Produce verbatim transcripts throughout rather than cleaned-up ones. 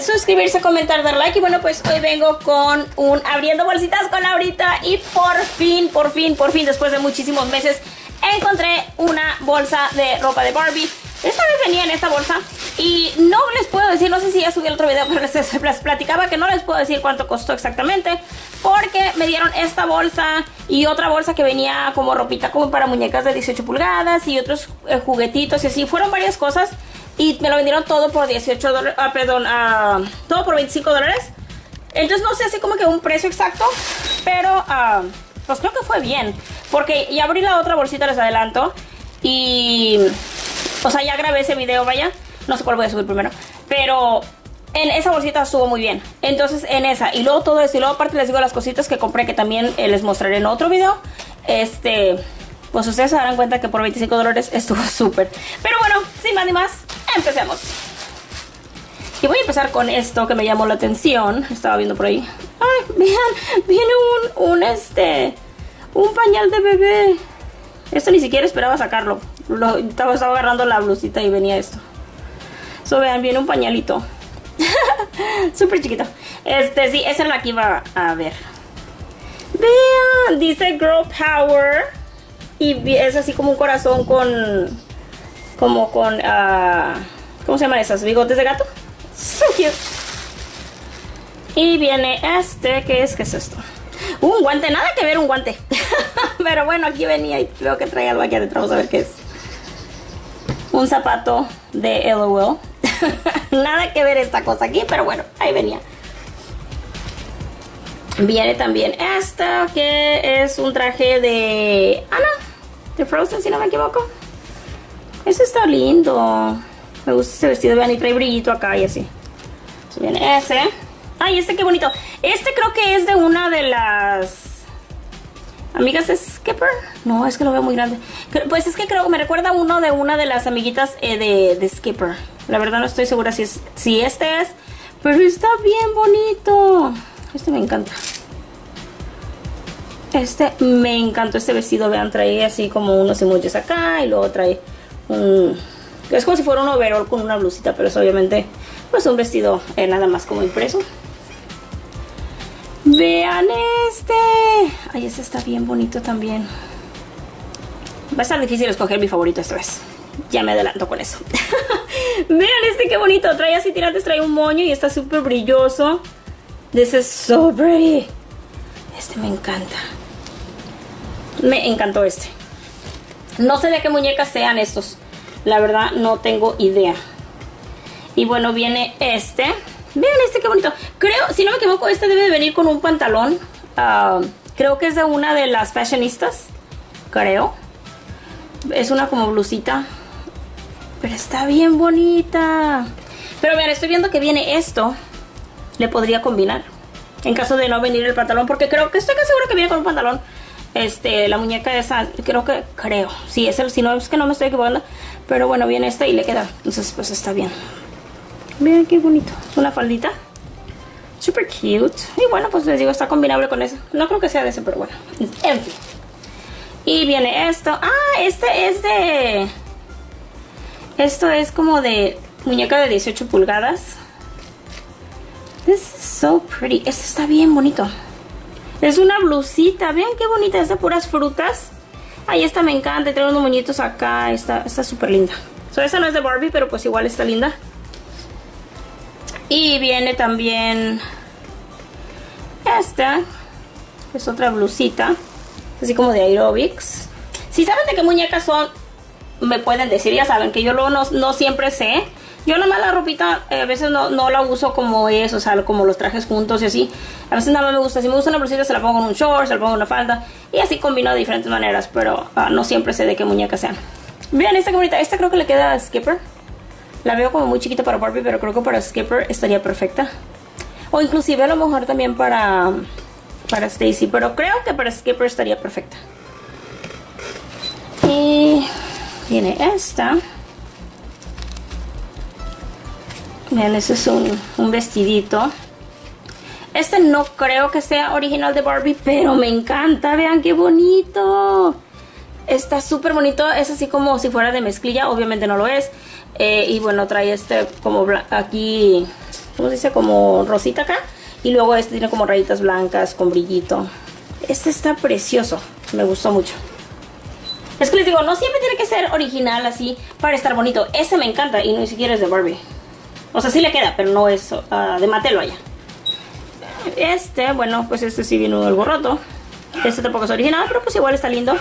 olviden suscribirse, comentar, dar like. Y bueno, pues hoy vengo con un abriendo bolsitas con Laurita. Y por fin, por fin, por fin, después de muchísimos meses, encontré una bolsa de ropa de Barbie. Esta vez venía en esta bolsa y no les puedo decir, no sé si ya subí el otro video, pero les, les platicaba que no les puedo decir cuánto costó exactamente, porque me dieron esta bolsa y otra bolsa que venía como ropita como para muñecas de dieciocho pulgadas y otros eh, juguetitos y así. Fueron varias cosas y me lo vendieron todo por dieciocho dólares, ah, perdón, uh, todo por veinticinco dólares. Entonces no sé así como que un precio exacto, pero uh, pues creo que fue bien, porque ya abrí la otra bolsita, les adelanto, y... o sea, ya grabé ese video, vaya. No sé cuál voy a subir primero. Pero en esa bolsita estuvo muy bien. Entonces en esa. Y luego todo eso. Y luego aparte les digo las cositas que compré, que también eh, les mostraré en otro video. Este... pues ustedes se darán cuenta que por veinticinco dólares estuvo súper. Pero bueno, sin más ni más, empecemos. Y voy a empezar con esto que me llamó la atención. Estaba viendo por ahí. Ay, vean. Viene un, un este... un pañal de bebé. Esto ni siquiera esperaba sacarlo. Lo, estaba, estaba agarrando la blusita y venía esto. So, vean, viene un pañalito. Súper chiquito. Este, sí, esa es la que iba a ver. Vean, dice Girl Power. Y es así como un corazón con... como con... Uh, ¿cómo se llaman esas? ¿Bigotes de gato? So cute. Y viene este, ¿qué es? ¿Qué es esto? Un guante, nada que ver un guante. Pero bueno, aquí venía y veo que trae algo aquí adentro. Vamos a ver qué es. Un zapato de LOL. Nada que ver esta cosa aquí, pero bueno, ahí venía. Viene también esta, que es un traje de Anna, de Frozen, si no me equivoco. Ese está lindo. Me gusta ese vestido, vean, y trae brillito acá y así. Entonces viene ese. Ay, este qué bonito. Este creo que es de una de las amigas de Skipper. No, es que lo veo muy grande. Pues es que creo que me recuerda a uno de una de las amiguitas eh, de, de Skipper. La verdad no estoy segura si, es, si este es, pero está bien bonito. Este me encanta. Este me encantó, este vestido. Vean, trae así como unos emojis acá y luego trae un... es como si fuera un overall con una blusita, pero es obviamente pues un vestido eh, nada más como impreso. Vean este. Ay, este está bien bonito también. Va a estar difícil escoger mi favorito esta vez. Ya me adelanto con eso. Vean este qué bonito. Trae así tirantes, trae un moño y está súper brilloso. This is so pretty. Este me encanta. Me encantó este. No sé de qué muñecas sean estos. La verdad no tengo idea. Y bueno, viene este. Vean este qué bonito. Creo, si no me equivoco, este debe de venir con un pantalón. Uh, creo que es de una de las fashionistas. Creo. Es una como blusita. Pero está bien bonita. Pero vean, estoy viendo que viene esto. Le podría combinar. En caso de no venir el pantalón. Porque creo que estoy casi seguro que viene con un pantalón. Este, la muñeca esa. Creo que, creo. Sí, es el, si no es que no me estoy equivocando. Pero bueno, viene este y le queda. Entonces pues está bien. Vean qué bonito. Una faldita. Super cute. Y bueno, pues les digo, está combinable con ese. No creo que sea de ese, pero bueno. En fin. Y viene esto. Ah, este es de... esto es como de muñeca de dieciocho pulgadas. This is so pretty. Este está bien bonito. Es una blusita. Vean qué bonita. Es de puras frutas. Ay, esta me encanta. Trae unos moñitos acá. Está súper linda. So, esta no es de Barbie, pero pues igual está linda. Y viene también esta, es otra blusita, así como de aerobics. Si saben de qué muñecas son, me pueden decir, ya saben que yo luego no, no siempre sé. Yo nomás la ropita eh, a veces no, no la uso como es, o sea, como los trajes juntos y así. A veces nada más me gusta, si me gusta una blusita se la pongo en un short, se la pongo en una falda. Y así combino de diferentes maneras, pero uh, no siempre sé de qué muñecas sean. Vean esta que bonita, esta creo que le queda a Skipper. La veo como muy chiquita para Barbie, pero creo que para Skipper estaría perfecta. O inclusive a lo mejor también para, para Stacy, pero creo que para Skipper estaría perfecta. Y viene esta. Vean, ese es un, un vestidito. Este no creo que sea original de Barbie, pero me encanta. Vean qué bonito. Está súper bonito. Es así como si fuera de mezclilla. Obviamente no lo es. Eh, y bueno, trae este como aquí ¿cómo se dice? Como rosita acá. Y luego este tiene como rayitas blancas con brillito. Este está precioso, me gustó mucho. Es que les digo, no siempre tiene que ser original así para estar bonito. Ese me encanta y ni siquiera es de Barbie. O sea, sí le queda, pero no es uh, de Mattel, vaya. Este, bueno, pues este sí vino algo roto. Este tampoco es original, pero pues igual está lindo.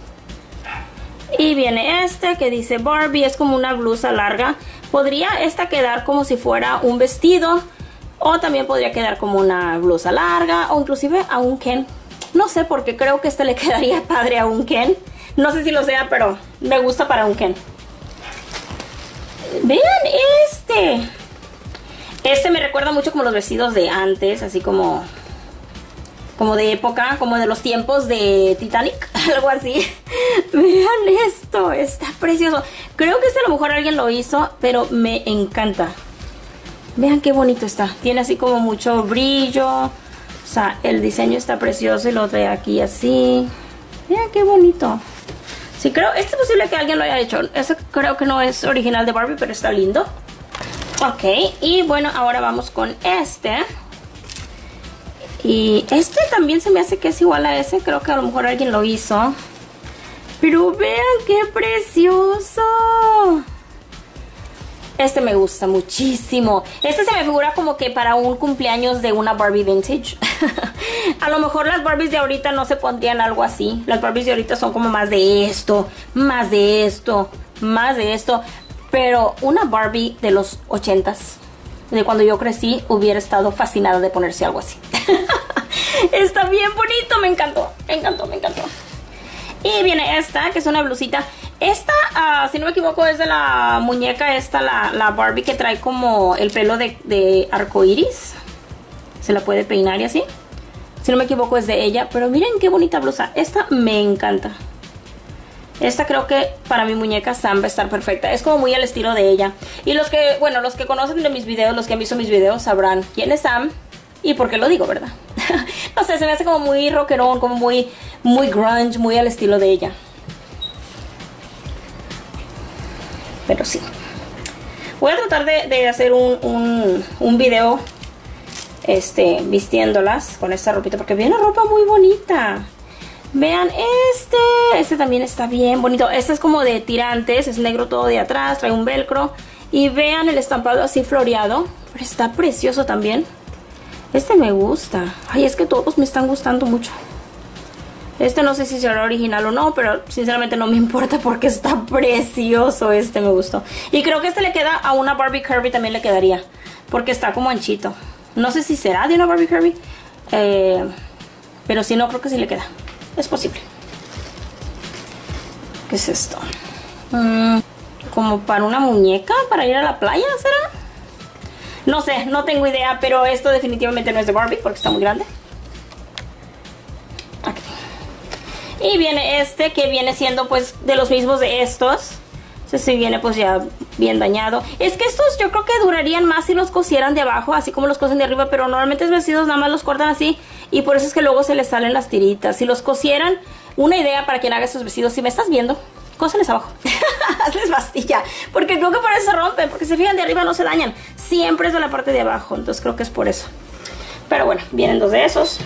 Y viene este que dice Barbie, es como una blusa larga. Podría esta quedar como si fuera un vestido, o también podría quedar como una blusa larga, o inclusive a un Ken. No sé, porque creo que este le quedaría padre a un Ken. No sé si lo sea, pero me gusta para un Ken. Vean este. Este me recuerda mucho como los vestidos de antes, así como... como de época, como de los tiempos de Titanic, algo así. Vean esto, está precioso. Creo que este a lo mejor alguien lo hizo, pero me encanta. Vean qué bonito está. Tiene así como mucho brillo. O sea, el diseño está precioso y lo trae aquí así. Vean qué bonito. Sí, creo, este es posible que alguien lo haya hecho. Este creo que no es original de Barbie, pero está lindo. Ok, y bueno, ahora vamos con este. Y este también se me hace que es igual a ese. Creo que a lo mejor alguien lo hizo. Pero vean qué precioso. Este me gusta muchísimo. Este se me figura como que para un cumpleaños de una Barbie vintage. A lo mejor las Barbies de ahorita no se pondrían algo así. Las Barbies de ahorita son como más de esto, más de esto, más de esto. Pero una Barbie de los ochentas, de cuando yo crecí, hubiera estado fascinada de ponerse algo así. Está bien bonito, me encantó, me encantó, me encantó. Y viene esta, que es una blusita. Esta, uh, si no me equivoco, es de la muñeca esta, la, la Barbie que trae como el pelo de, de arcoiris. Se la puede peinar y así. Si no me equivoco es de ella, pero miren qué bonita blusa. Esta me encanta. Esta creo que para mi muñeca Sam va a estar perfecta. Es como muy al estilo de ella. Y los que, bueno, los que conocen de mis videos, los que han visto mis videos, sabrán quién es Sam y por qué lo digo, ¿verdad? No sé, se me hace como muy rockerón, como muy, muy grunge, muy al estilo de ella. Pero sí. Voy a tratar de, de hacer un, un, un video este, vistiéndolas con esta ropita, porque viene ropa muy bonita. Vean este, este también está bien bonito. Este es como de tirantes, es negro todo de atrás, trae un velcro. Y vean el estampado así floreado, pero está precioso también. Este me gusta. Ay, es que todos me están gustando mucho. Este no sé si será original o no, pero sinceramente no me importa porque está precioso. Este me gustó. Y creo que este le queda a una Barbie Curvy, también le quedaría, porque está como anchito. No sé si será de una Barbie Curvy, eh, pero si no, creo que sí le queda. Es posible. ¿Qué es esto? Mm, como para una muñeca, para ir a la playa, ¿será? No sé, no tengo idea, pero esto definitivamente no es de Barbie porque está muy grande. Aquí. Y viene este que viene siendo pues de los mismos de estos. Este sí viene pues ya bien dañado. Es que estos yo creo que durarían más si los cosieran de abajo, así como los cosen de arriba, pero normalmente estos vestidos nada más los cortan así y por eso es que luego se les salen las tiritas. Si los cosieran, una idea para quien haga estos vestidos, si me estás viendo, cóseles abajo. Hazles bastilla, porque creo que por eso se rompen, porque si fijan de arriba no se dañan, siempre es de la parte de abajo, entonces creo que es por eso. Pero bueno, vienen dos de esos.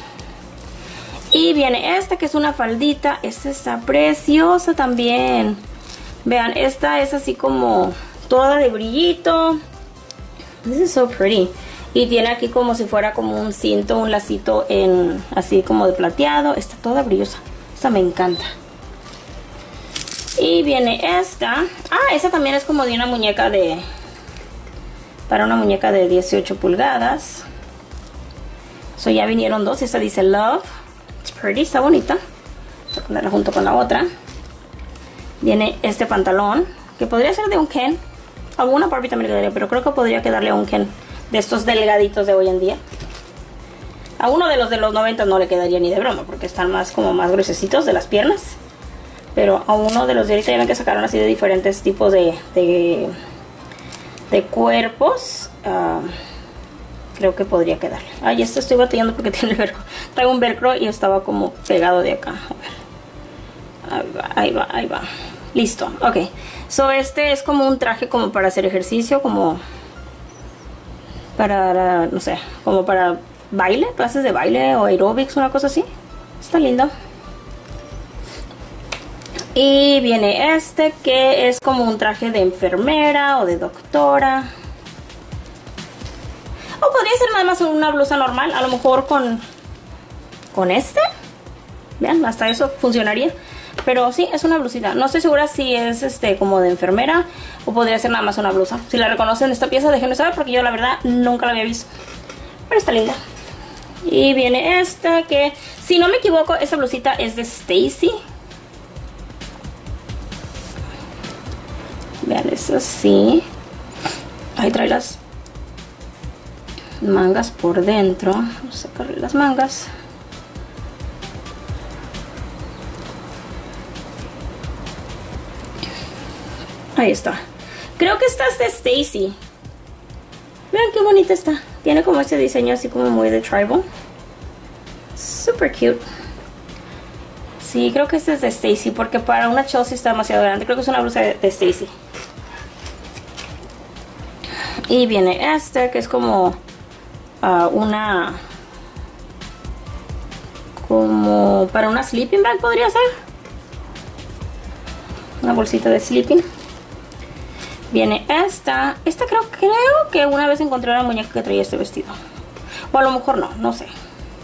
Y viene esta que es una faldita. Esta está preciosa también. Vean, esta es así como toda de brillito. This is so pretty. Y tiene aquí como si fuera como un cinto, un lacito en así como de plateado. Está toda brillosa. Esta me encanta. Y viene esta. Ah, esta también es como de una muñeca de... para una muñeca de dieciocho pulgadas. So ya vinieron dos. Esta dice Love. It's pretty, está bonita. Voy a ponerla junto con la otra. Viene este pantalón, que podría ser de un Ken. Alguna Barbie también le quedaría, pero creo que podría quedarle a un Ken de estos delgaditos de hoy en día. A uno de los de los noventa no le quedaría ni de broma, porque están más como más gruesecitos de las piernas. Pero a uno de los de ahorita ya ven que sacaron así de diferentes tipos de, de, de cuerpos. Uh, creo que podría quedarle. Ay, este estoy batallando porque tiene el velcro. Traigo un velcro y estaba como pegado de acá. A ver. Ahí va, ahí va, ahí va. Listo, ok. So este es como un traje como para hacer ejercicio, como para, no sé, como para baile, clases de baile o aerobics, una cosa así. Está lindo. Y viene este que es como un traje de enfermera o de doctora. O podría ser nada más una blusa normal, a lo mejor con, con este. Vean, hasta eso funcionaría. Pero sí, es una blusita. No estoy segura si es este como de enfermera o podría ser nada más una blusa. Si la reconocen esta pieza, déjenme saber porque yo la verdad nunca la había visto. Pero está linda. Y viene esta que, si no me equivoco, esta blusita es de Stacy. Vean, es así. Ahí trae las mangas por dentro. Vamos a sacarle las mangas. Ahí está. Creo que esta es de Stacy. Vean qué bonita está. Tiene como este diseño así como muy de tribal. Super cute. Sí, creo que esta es de Stacy porque para una Chelsea está demasiado grande. Creo que es una blusa de, de Stacy. Y viene esta que es como uh, una... Como para una sleeping bag podría ser. Una bolsita de sleeping. Viene esta. Esta creo, creo que una vez encontré una muñeca que traía este vestido. O a lo mejor no, no sé.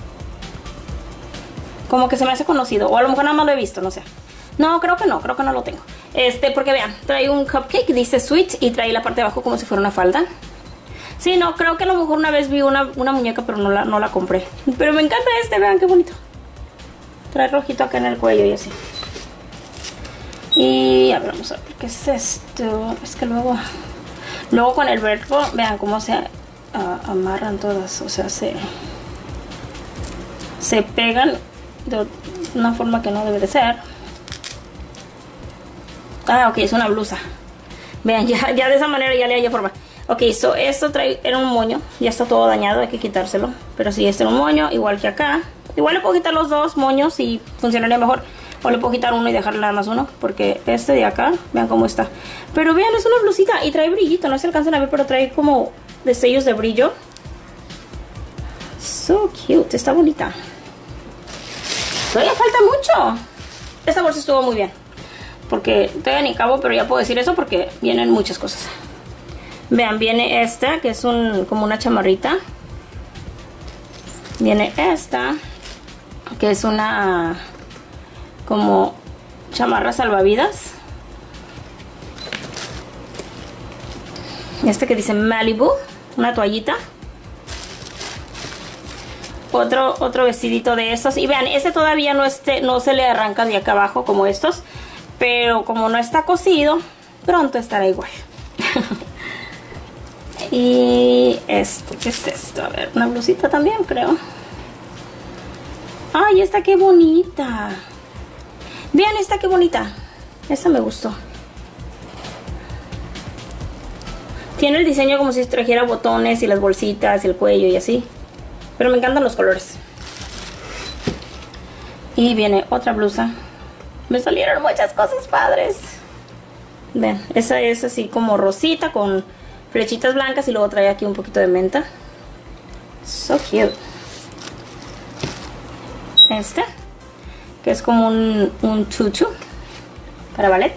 Como que se me hace conocido. O a lo mejor nada más lo he visto, no sé. No, creo que no, creo que no lo tengo. Este, porque vean, trae un cupcake, dice sweet y trae la parte de abajo como si fuera una falda. Sí, no, creo que a lo mejor una vez vi una, una muñeca, pero no la, no la compré. Pero me encanta este, vean qué bonito. Trae rojito acá en el cuello y así. Y a ver, vamos a ver qué es esto. Es que luego luego con el velcro, vean cómo se uh, amarran todas. O sea, se se pegan de una forma que no debe de ser. Ah, ok, es una blusa. Vean, ya, ya de esa manera ya le haya forma. Ok, so esto trae, era un moño. Ya está todo dañado, hay que quitárselo. Pero si este era un moño, igual que acá. Igual le puedo quitar los dos moños y funcionaría mejor. O le puedo quitar uno y dejarle nada más uno. Porque este de acá, vean cómo está. Pero vean, es una blusita y trae brillito. No se alcanzan a ver, pero trae como destellos de brillo. So cute, está bonita. Todavía falta mucho. Esta bolsa estuvo muy bien. Porque todavía ni acabo, pero ya puedo decir eso porque vienen muchas cosas. Vean, viene esta, que es un como una chamarrita. Viene esta, que es una como chamarra salvavidas. Este que dice Malibu, una toallita. Otro, otro vestidito de estos. Y vean, este todavía no, este, no se le arranca de acá abajo como estos. Pero como no está cosido, pronto estará igual. Y esto, ¿qué es esto? A ver, una blusita también, creo. Ay, esta qué bonita. Vean esta qué bonita. Esta me gustó. Tiene el diseño como si trajera botones y las bolsitas y el cuello y así. Pero me encantan los colores. Y viene otra blusa. Me salieron muchas cosas padres. Vean, esa es así como rosita con flechitas blancas y luego trae aquí un poquito de menta. So cute. Este, que es como un, un tutu para ballet.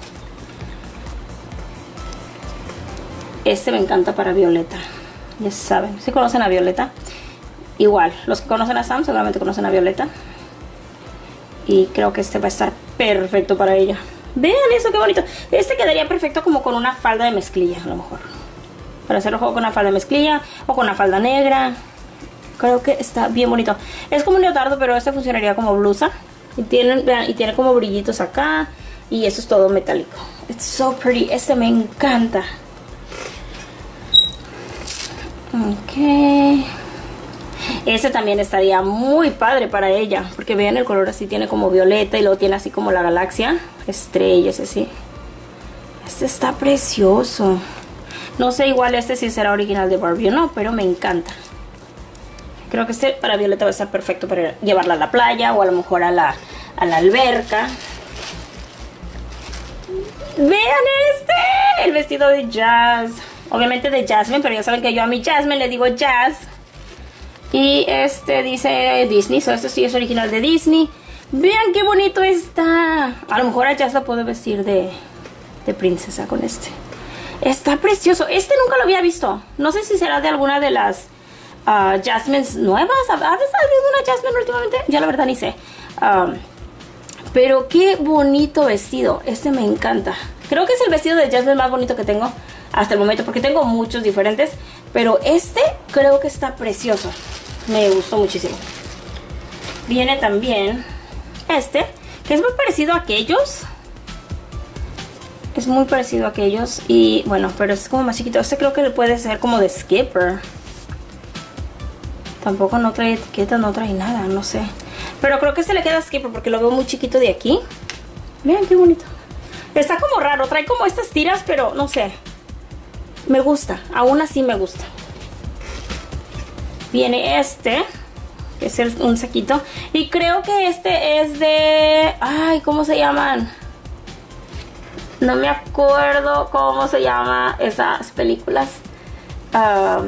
Este me encanta para Violeta. Ya saben, si conocen a Violeta. Igual, los que conocen a Sam seguramente conocen a Violeta. Y creo que este va a estar perfecto para ella. Vean eso, qué bonito. Este quedaría perfecto como con una falda de mezclilla, a lo mejor. Para hacerlo juego con una falda de mezclilla o con una falda negra. Creo que está bien bonito. Es como un leotardo, pero este funcionaría como blusa. Y tiene, vean, y tiene como brillitos acá. Y eso es todo metálico. It's so pretty. Este me encanta. Ok. Este también estaría muy padre para ella. Porque vean el color así, tiene como violeta y luego tiene así como la galaxia. Estrellas así. Este está precioso. No sé igual este si será original de Barbie o no, pero me encanta. Creo que este para Violeta va a estar perfecto para llevarla a la playa o a lo mejor a la, a la alberca. ¡Vean este! El vestido de jazz. obviamente de Jasmine, pero ya saben que yo a mi Jasmine le digo Jazz. Y este dice Disney, so este sí es original de Disney. Vean qué bonito está. A lo mejor a Jazz la puedo vestir de, de princesa con este. Está precioso. Este nunca lo había visto. No sé si será de alguna de las uh, Jasmines nuevas. ¿Ha salido una Jasmine últimamente? Ya la verdad ni sé. Um, pero qué bonito vestido. Este me encanta. Creo que es el vestido de Jasmine más bonito que tengo hasta el momento, porque tengo muchos diferentes. Pero este creo que está precioso. Me gustó muchísimo. Viene también este, que es muy parecido a aquellos. Es muy parecido a aquellos. Y bueno, pero es como más chiquito. Este creo que puede ser como de Skipper. Tampoco no trae etiqueta, no trae nada, no sé. Pero creo que este le queda a Skipper porque lo veo muy chiquito de aquí. Vean qué bonito. Está como raro, trae como estas tiras, pero no sé. Me gusta, aún así me gusta. Viene este, que es el, un saquito. Y creo que este es de... Ay, ¿cómo se llaman? No me acuerdo cómo se llama esas películas. Um,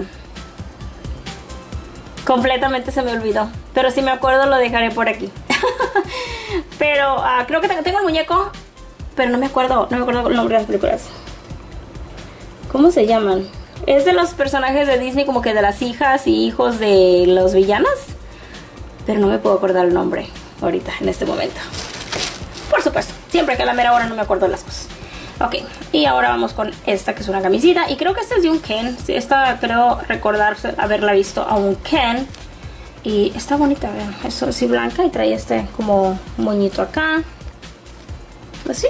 completamente se me olvidó. Pero si me acuerdo lo dejaré por aquí. Pero uh, creo que tengo el muñeco, pero no me acuerdo, no me acuerdo el nombre de las películas. ¿Cómo se llaman? Es de los personajes de Disney, como que de las hijas y hijos de los villanos. Pero no me puedo acordar el nombre ahorita, en este momento. Por supuesto, siempre que a la mera hora no me acuerdo de las cosas. Ok, y ahora vamos con esta, que es una camisita. Y creo que esta es de un Ken. Esta creo recordar haberla visto a un Ken. Y está bonita, vean. Es así blanca y trae este como moñito acá. Así.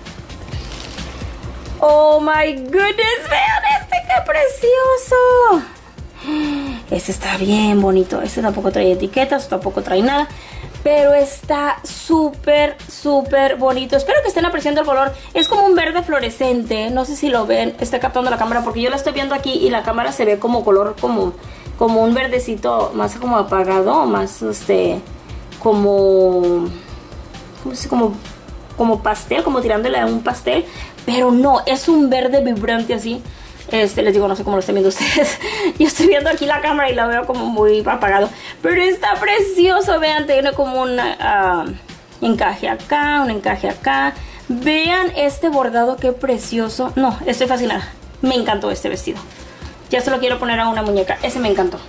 Oh my goodness, vean este, qué precioso. Este está bien bonito. Este tampoco trae etiquetas, tampoco trae nada. Pero está súper, súper bonito. Espero que estén apreciando el color. Es como un verde fluorescente. No sé si lo ven, está captando la cámara, porque yo la estoy viendo aquí y la cámara se ve como color, como, como un verdecito más como apagado, más este, como, ¿cómo se dice? Como, como pastel, como tirándole a un pastel. Pero no, es un verde vibrante así. Este, les digo, no sé cómo lo están viendo ustedes. Yo estoy viendo aquí la cámara y la veo como muy apagado. Pero está precioso, vean, tiene como un uh, encaje acá, un encaje acá. Vean este bordado, qué precioso. No, estoy fascinada. Me encantó este vestido. Ya se lo quiero poner a una muñeca. Ese me encantó.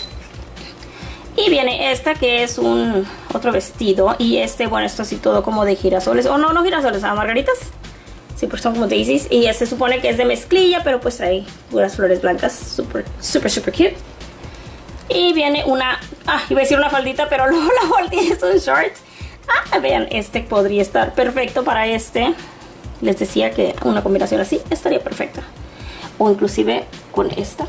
Y viene esta, que es un otro vestido. Y este, bueno, esto así todo como de girasoles. O no, no girasoles, a margaritas. Sí, pues son como daisies. Y este se supone que es de mezclilla, pero pues trae puras flores blancas. Súper, súper, súper cute. Y viene una... Ah, iba a decir una faldita, pero luego la volteé, es un short. Ah, vean, este podría estar perfecto para este. Les decía que una combinación así estaría perfecta. O inclusive con esta.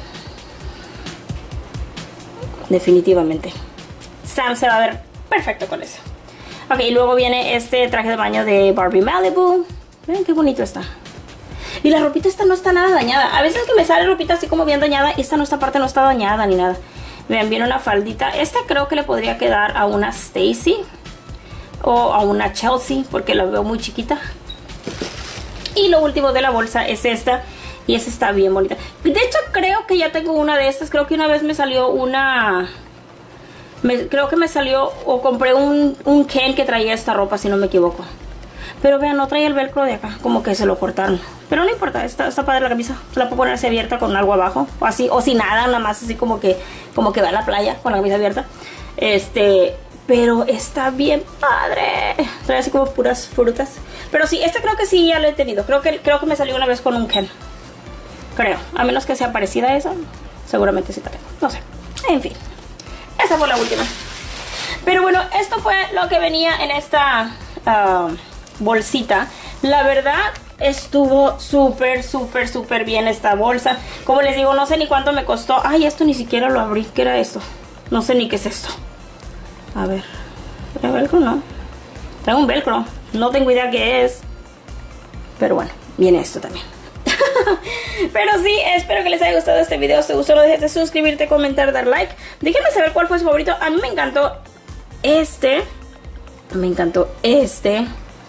Definitivamente. Sam se va a ver perfecto con eso. Ok, y luego viene este traje de baño de Barbie Malibu. Vean qué bonito está. Y la ropita esta no está nada dañada. A veces que me sale ropita así como bien dañada, y esta no, esta parte no está dañada ni nada. Vean, viene una faldita. Esta creo que le podría quedar a una Stacy o a una Chelsea, porque la veo muy chiquita. Y lo último de la bolsa es esta. Y esta está bien bonita. De hecho, creo que ya tengo una de estas. Creo que una vez me salió una... Me, creo que me salió o compré un, un Ken que traía esta ropa, si no me equivoco. Pero vean, no trae el velcro de acá, como que se lo cortaron. Pero no importa, está, está padre la camisa. Se la puedo poner así abierta con algo abajo, o así, o sin nada, nada más así como que como que va a la playa con la camisa abierta. Este, pero está bien padre. Trae así como puras frutas. Pero sí, este creo que sí ya lo he tenido. Creo que, creo que me salió una vez con un Ken. Creo, a menos que sea parecida a esa. Seguramente sí la tengo, no sé. En fin, esa fue la última. Pero bueno, esto fue lo que venía en esta... Uh, bolsita. La verdad estuvo súper, súper, súper bien esta bolsa. Como les digo, no sé ni cuánto me costó. Ay, esto ni siquiera lo abrí. ¿Qué era esto? No sé ni qué es esto. A ver. ¿Trae velcro? No. Trae un velcro. No tengo idea qué es. Pero bueno, viene esto también. Pero sí, espero que les haya gustado este video. Si te gustó, no dejes de suscribirte, comentar, dar like. Déjenme saber cuál fue su favorito. A mí me encantó este. Me encantó este.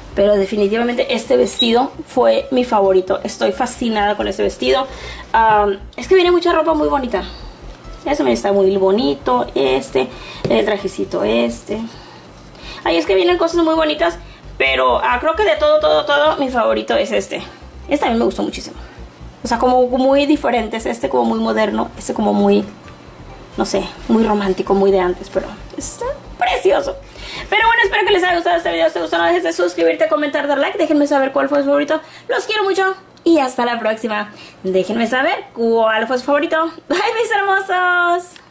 Pero definitivamente este vestido fue mi favorito. Estoy fascinada con este vestido. Um, es que viene mucha ropa muy bonita. Eso me está muy bonito. Este, el trajecito este. Ay, es que vienen cosas muy bonitas. Pero uh, creo que de todo, todo, todo, mi favorito es este. Este a mí me gustó muchísimo. O sea, como muy diferentes. Este como muy moderno. Este como muy, no sé, muy romántico, muy de antes. Pero está precioso. Pero bueno, espero que les haya gustado este video. Si te gustó, no dejes de suscribirte, comentar, dar like. Déjenme saber cuál fue su favorito. Los quiero mucho y hasta la próxima. Déjenme saber cuál fue su favorito. Bye, mis hermosos.